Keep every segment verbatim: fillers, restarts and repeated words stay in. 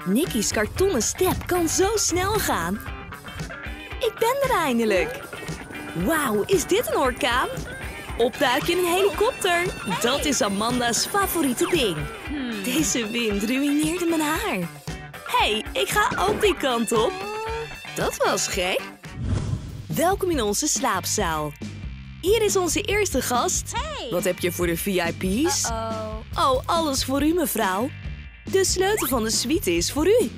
Nicky's kartonnen step kan zo snel gaan. Ik ben er eindelijk. Wauw, is dit een orkaan? Opduiken in een helikopter. Dat is Amanda's favoriete ding. Deze wind ruïneerde mijn haar. Hé, hey, ik ga ook die kant op. Dat was gek. Welkom in onze slaapzaal. Hier is onze eerste gast. Hey. Wat heb je voor de V I P's? Uh-oh. Oh, alles voor u, mevrouw. De sleutel van de suite is voor u.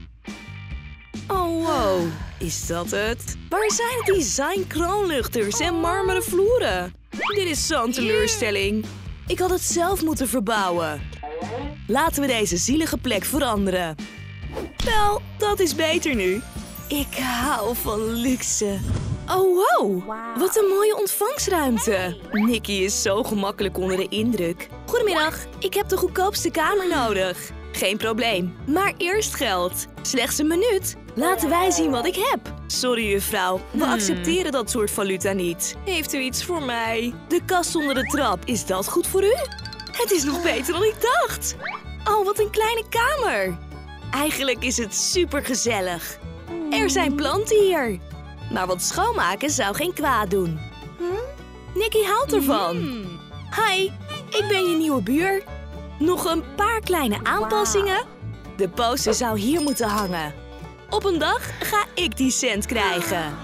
Oh, wow. Is dat het? Waar zijn de design kroonluchters en marmeren vloeren? Dit is zo'n teleurstelling. Ik had het zelf moeten verbouwen. Laten we deze zielige plek veranderen. Wel, dat is beter nu. Ik hou van luxe. Oh, wow. Wauw. Wat een mooie ontvangstruimte. Nicky is zo gemakkelijk onder de indruk. Goedemiddag, ik heb de goedkoopste kamer nodig. Geen probleem, maar eerst geld. Slechts een minuut. Laten wij zien wat ik heb. Sorry, juffrouw. We Hmm. accepteren dat soort valuta niet. Heeft u iets voor mij? De kast onder de trap, is dat goed voor u? Het is nog beter dan ik dacht. Oh, wat een kleine kamer. Eigenlijk is het supergezellig. Er zijn planten hier. Maar wat schoonmaken zou geen kwaad doen. Nicky houdt ervan. Hmm. Hi, ik ben je nieuwe buur. Nog een paar kleine aanpassingen. De poster zou hier moeten hangen. Op een dag ga ik die cent krijgen.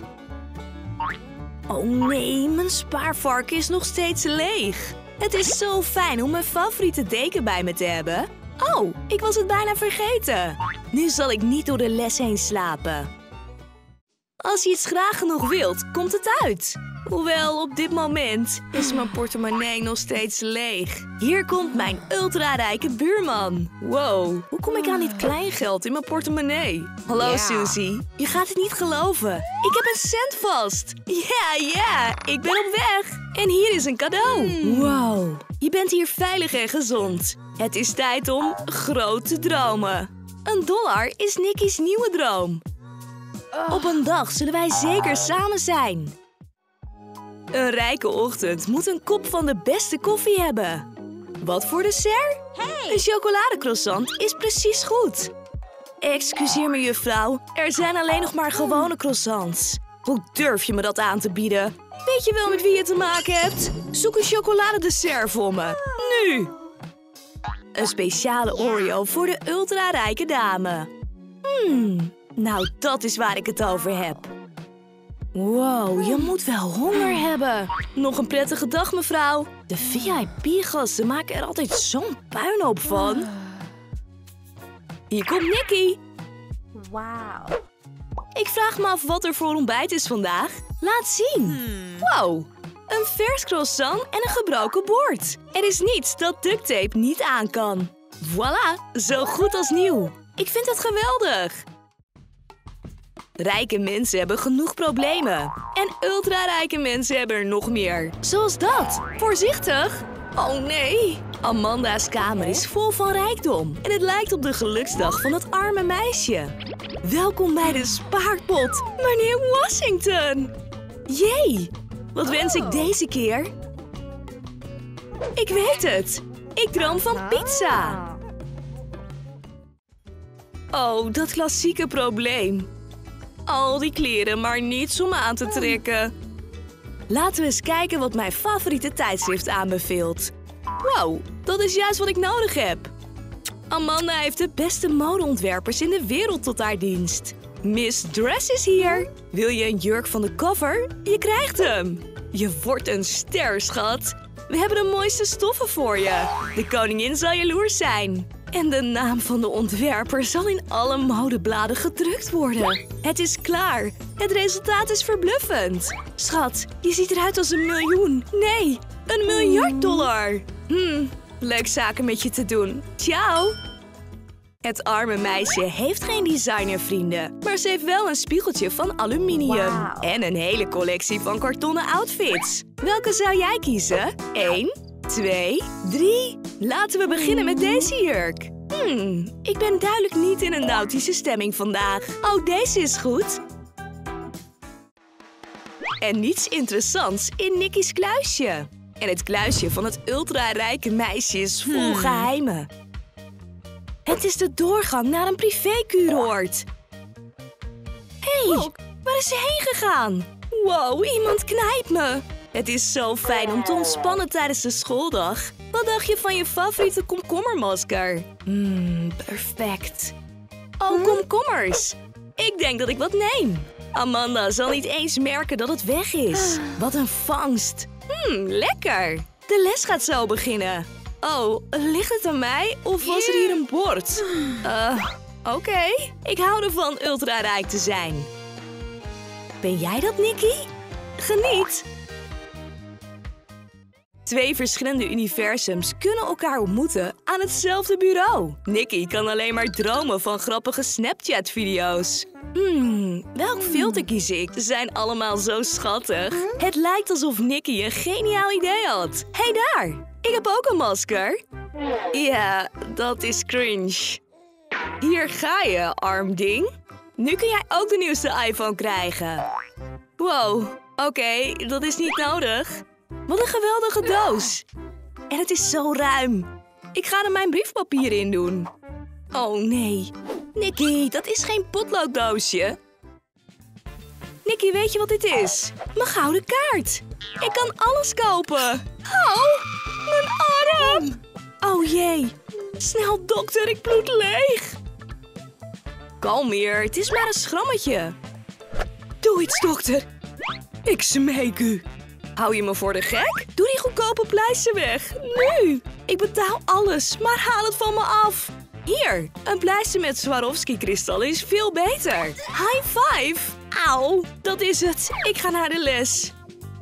Oh nee, mijn spaarvark is nog steeds leeg. Het is zo fijn om mijn favoriete deken bij me te hebben. Oh, ik was het bijna vergeten. Nu zal ik niet door de les heen slapen. Als je iets graag genoeg wilt, komt het uit. Hoewel, op dit moment is mijn portemonnee nog steeds leeg. Hier komt mijn ultrarijke buurman. Wow, hoe kom ik aan dit kleingeld in mijn portemonnee? Hallo, Ja. Susie. Je gaat het niet geloven. Ik heb een cent vast. Ja, ja, ik ben op weg. En hier is een cadeau. Wow, je bent hier veilig en gezond. Het is tijd om groot te dromen. Een dollar is Nicky's nieuwe droom. Op een dag zullen wij zeker samen zijn. Een rijke ochtend moet een kop van de beste koffie hebben. Wat voor dessert? Hey. Een chocoladecroissant is precies goed. Excuseer me, juffrouw. Er zijn alleen nog maar gewone croissants. Hoe durf je me dat aan te bieden? Weet je wel met wie je te maken hebt? Zoek een chocoladedessert voor me. Nu! Een speciale Oreo voor de ultrarijke dame. Hmm, nou dat is waar ik het over heb. Wow, je moet wel honger hebben. Nog een prettige dag, mevrouw. De V I P-gasten maken er altijd zo'n puinhoop van. Hier komt Nicky. Wauw. Ik vraag me af wat er voor ontbijt is vandaag. Laat zien. Wow, een vers croissant en een gebroken bord. Er is niets dat duct tape niet aan kan. Voilà, zo goed als nieuw. Ik vind het geweldig. Rijke mensen hebben genoeg problemen. En ultrarijke mensen hebben er nog meer. Zoals dat. Voorzichtig. Oh nee. Amanda's kamer is vol van rijkdom. En het lijkt op de geluksdag van het arme meisje. Welkom bij de spaarpot, meneer Washington. Jee, wat wens ik deze keer? Ik weet het. Ik droom van pizza. Oh, dat klassieke probleem. Al die kleren, maar niets om aan te trekken. Laten we eens kijken wat mijn favoriete tijdschrift aanbeveelt. Wow, dat is juist wat ik nodig heb. Amanda heeft de beste modeontwerpers in de wereld tot haar dienst. Miss Dress is hier. Wil je een jurk van de cover? Je krijgt hem. Je wordt een ster, schat. We hebben de mooiste stoffen voor je. De koningin zal jaloers zijn. En de naam van de ontwerper zal in alle modebladen gedrukt worden. Het is klaar. Het resultaat is verbluffend. Schat, je ziet eruit als een miljoen. Nee, een miljard dollar. Hm, leuk zaken met je te doen. Ciao. Het arme meisje heeft geen designervrienden, maar ze heeft wel een spiegeltje van aluminium. Wauw. En een hele collectie van kartonnen outfits. Welke zou jij kiezen? Eén, twee, drie. Laten we beginnen met deze jurk. Hmm, ik ben duidelijk niet in een nautische stemming vandaag. Oh, deze is goed. En niets interessants in Nicky's kluisje. En het kluisje van het ultra-rijke meisje is vol geheimen. Het is de doorgang naar een privékuuroord. Hé, hey, waar is ze heen gegaan? Wow, iemand knijpt me. Het is zo fijn om te ontspannen tijdens de schooldag. Wat dacht je van je favoriete komkommermasker? Mmm, perfect. Oh, komkommers. Ik denk dat ik wat neem. Amanda zal niet eens merken dat het weg is. Wat een vangst. Mmm, lekker. De les gaat zo beginnen. Oh, ligt het aan mij of was er hier een bord? Uh, oké. Okay. Ik hou ervan ultra-rijk te zijn. Ben jij dat, Nikki? Geniet. Twee verschillende universums kunnen elkaar ontmoeten aan hetzelfde bureau. Nikki kan alleen maar dromen van grappige Snapchat-video's. Hmm, welk filter kies ik? Ze zijn allemaal zo schattig. Het lijkt alsof Nikki een geniaal idee had. Hé, hey, daar! Ik heb ook een masker. Ja, dat is cringe. Hier ga je, arm ding. Nu kun jij ook de nieuwste iPhone krijgen. Wow, oké, okay, dat is niet nodig. Wat een geweldige doos. En het is zo ruim. Ik ga er mijn briefpapier in doen. Oh nee. Nikki, dat is geen potlooddoosje. Nikki, weet je wat dit is? Mijn gouden kaart. Ik kan alles kopen. Oh, mijn arm. Oh jee. Snel, dokter, ik bloed leeg. Kalmeer, het is maar een schrammetje. Doe iets, dokter. Ik smeek u. Hou je me voor de gek? Doe die goedkope pleister weg. Nu. Ik betaal alles, maar haal het van me af. Hier, een pleister met Swarovski-kristallen is veel beter. High five. Auw, dat is het. Ik ga naar de les.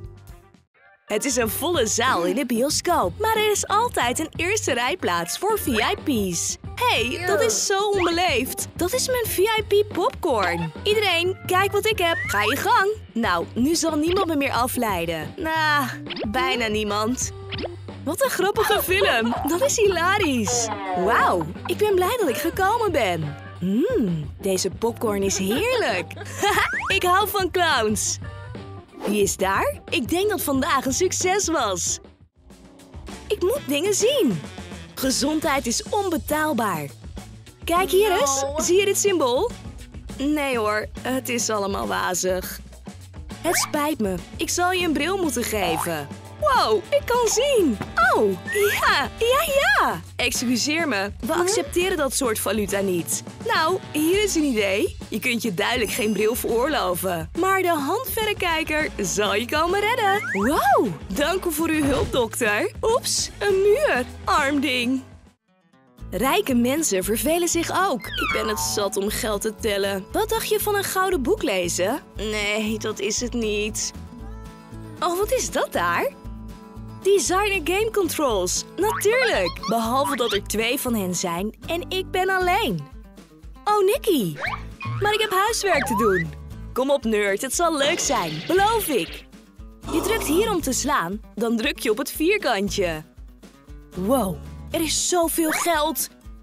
Het is een volle zaal in de bioscoop, maar er is altijd een eerste rijplaats voor V I P's. Hé, hey, dat is zo onbeleefd. Dat is mijn V I P popcorn. Iedereen, kijk wat ik heb. Ga je gang. Nou, nu zal niemand me meer afleiden. Nou, bijna niemand. Wat een grappige film. Dat is hilarisch. Wauw, ik ben blij dat ik gekomen ben. Mmm, deze popcorn is heerlijk. Ik hou van clowns. Wie is daar? Ik denk dat vandaag een succes was. Ik moet dingen zien. Gezondheid is onbetaalbaar. Kijk hier eens. Zie je dit symbool? Nee hoor, het is allemaal wazig. Het spijt me. Ik zal je een bril moeten geven. Wow, ik kan zien. Oh, ja, ja, ja. Excuseer me, we accepteren dat soort valuta niet. Nou, hier is een idee. Je kunt je duidelijk geen bril veroorloven. Maar de handverrekijker zal je komen redden. Wow, dank u voor uw hulp, dokter. Oeps, een muur. Arm ding. Rijke mensen vervelen zich ook. Ik ben het zat om geld te tellen. Wat dacht je van een gouden boek lezen? Nee, dat is het niet. Oh, wat is dat daar? Designer Game Controls. Natuurlijk. Behalve dat er twee van hen zijn en ik ben alleen. Oh, Nikki. Maar ik heb huiswerk te doen. Kom op, nerd. Het zal leuk zijn. Beloof ik. Je drukt hier om te slaan. Dan druk je op het vierkantje. Wow. Er is zoveel geld.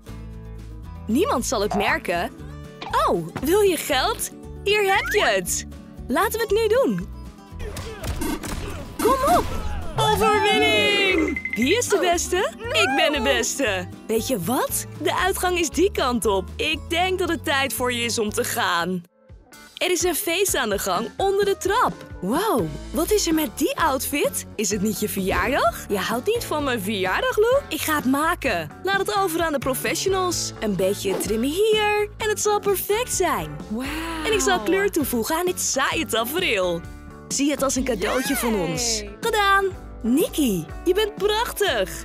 Niemand zal het merken. Oh, wil je geld? Hier heb je het. Laten we het nu doen. Kom op. Overwinning! Wie is de beste? Ik ben de beste. Weet je wat? De uitgang is die kant op. Ik denk dat het tijd voor je is om te gaan. Er is een feest aan de gang onder de trap. Wow, wat is er met die outfit? Is het niet je verjaardag? Je houdt niet van mijn verjaardaglook? Ik ga het maken. Laat het over aan de professionals. Een beetje trimmen hier en het zal perfect zijn. Wow. En ik zal kleur toevoegen aan dit saaie tafereel. Zie het als een cadeautje van ons. Gedaan! Nikki, je bent prachtig!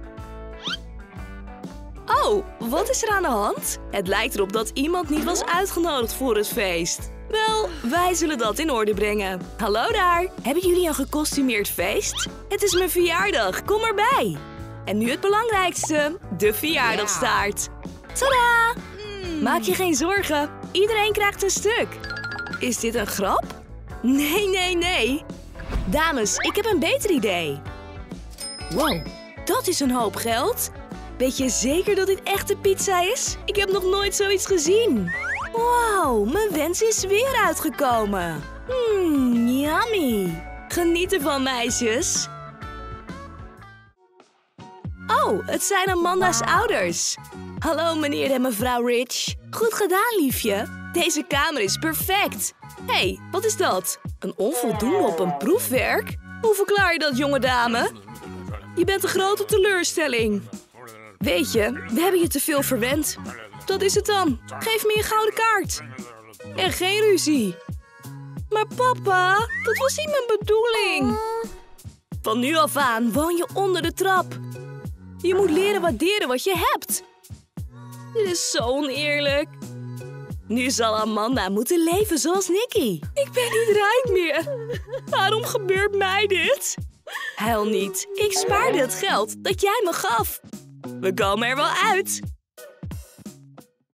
Oh, wat is er aan de hand? Het lijkt erop dat iemand niet was uitgenodigd voor het feest. Wel, wij zullen dat in orde brengen. Hallo daar, hebben jullie een gekostumeerd feest? Het is mijn verjaardag, kom erbij! En nu het belangrijkste, de verjaardagstaart. Tadaa! Maak je geen zorgen, iedereen krijgt een stuk. Is dit een grap? Nee, nee, nee. Dames, ik heb een beter idee. Wow, dat is een hoop geld. Weet je zeker dat dit echte pizza is? Ik heb nog nooit zoiets gezien. Wauw, mijn wens is weer uitgekomen. Mmm, yummy. Geniet ervan, meisjes. Oh, het zijn Amanda's ouders. Hallo, meneer en mevrouw Rich. Goed gedaan, liefje. Deze kamer is perfect. Hé, hey, wat is dat? Een onvoldoende op een proefwerk? Hoe verklaar je dat, jonge dame? Je bent een grote teleurstelling. Weet je, we hebben je te veel verwend. Dat is het dan. Geef me je gouden kaart. En geen ruzie. Maar papa, dat was niet mijn bedoeling. Van nu af aan woon je onder de trap. Je moet leren waarderen wat je hebt. Dit is zo oneerlijk. Nu zal Amanda moeten leven zoals Nicky. Ik ben niet rijk meer. Waarom gebeurt mij dit? Huil niet. Ik spaarde het geld dat jij me gaf. We komen er wel uit.